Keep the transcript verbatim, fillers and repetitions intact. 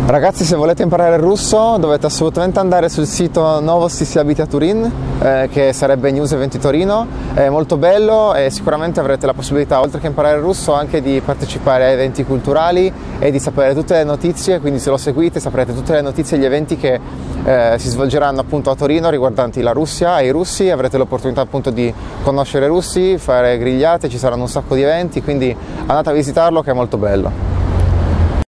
Ragazzi, se volete imparare il russo dovete assolutamente andare sul sito Novosti si abiti a Turin, eh, che sarebbe News Eventi Torino. È molto bello e sicuramente avrete la possibilità, oltre che imparare il russo, anche di partecipare a eventi culturali e di sapere tutte le notizie. Quindi se lo seguite saprete tutte le notizie e gli eventi che eh, si svolgeranno appunto a Torino riguardanti la Russia e i russi. Avrete l'opportunità appunto di conoscere i russi, fare grigliate, ci saranno un sacco di eventi, quindi andate a visitarlo che è molto bello.